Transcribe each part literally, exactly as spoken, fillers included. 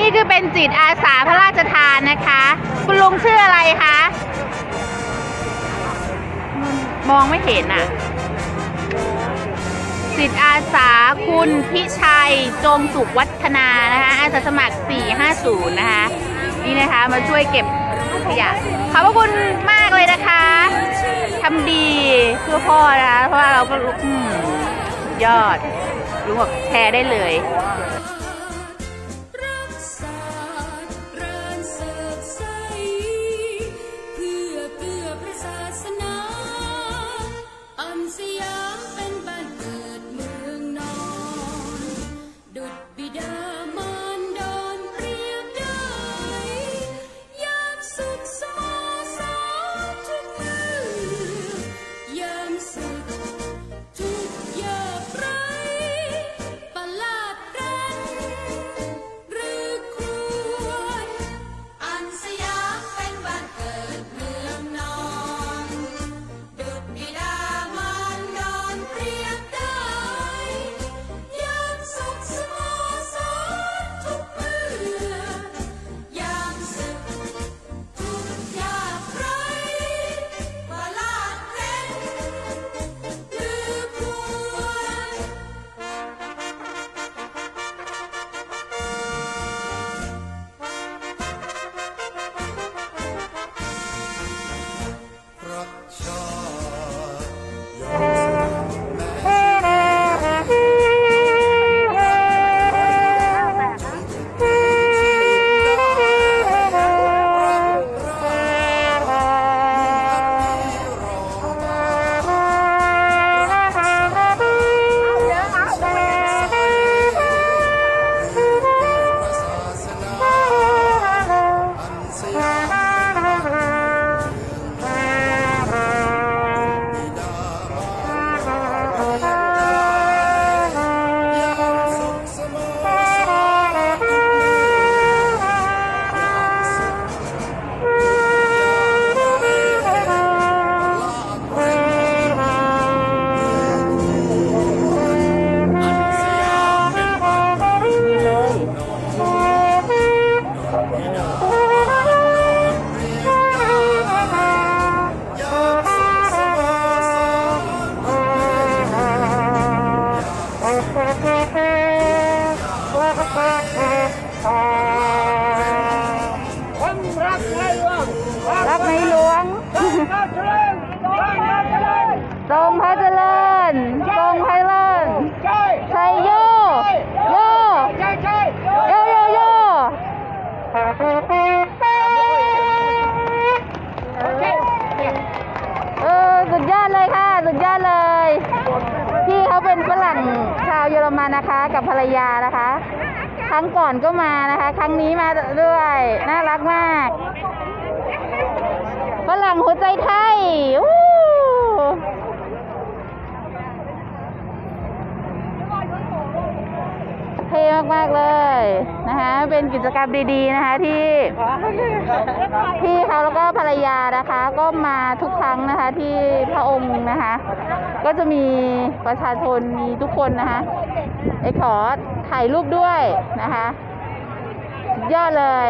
นี่คือเป็นจิตอาสาพระราชทานนะคะคุณลุงชื่ออะไรคะมองไม่เห็นอ่ะจิตอาสาคุณพิชัยจงสุขวัฒนานะคะอาสาสมัครสี่ห้าศูนย์นะคะนี่นะคะมาช่วยเก็บขยะขอบพระคุณมากเลยนะคะทำดีเพื่อพ่อนะคะเพราะว่าเราก็รู้ยอดรู้บอกแชร์ได้เลยรักในหลวงทรงพระเจริญทรงพระเจริญชัยโยโยโยโยโยเออสุดยอดเลยค่ะสุดยอดเลยพี่เขาเป็นฝรั่งชาวเยอรมันนะคะกับภรรยานะคะครั้งก่อนก็มานะคะครั้งนี้มาด้วยน่ารักมากฝรั่งหัวใจไทยเท่มากๆเลยนะคะเป็นกิจกรรมดีๆนะคะที่พี่เขาแล้วก็ภรรยานะคะก็มาทุกครั้งนะคะที่พระองค์นะคะก็จะมีประชาชนมีทุกคนนะคะไอ้ขอถ่ายรูปด้วยนะคะยอดเลย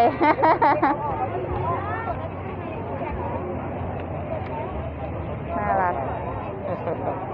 น่ารัก